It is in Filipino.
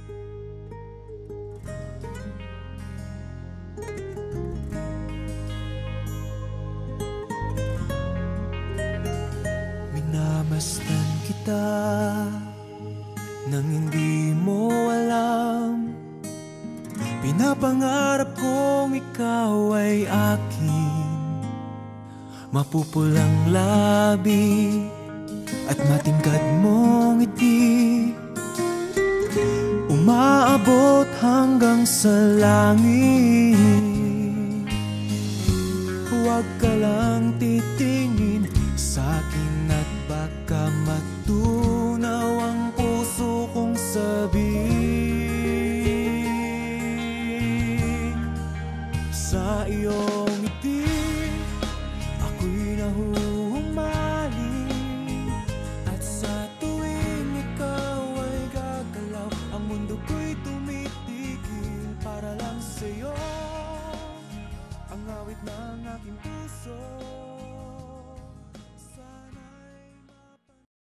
Minamasdan kita nang hindi mo alam. Pinapangarap kong ikaw ay akin, mapupulang labi at matingkad mong ngiti, umaabot hanggang sa langit. Huwag ka lang titingin sa'kin at baka matunaw ang puso kong sabihin. Sa iyong ngiti ako'y nahuhumaling, at sa tuwing ikaw ay gagalaw, ang mundo ko'y tumitigil para lang sa'yo, ang awit ng aking puso.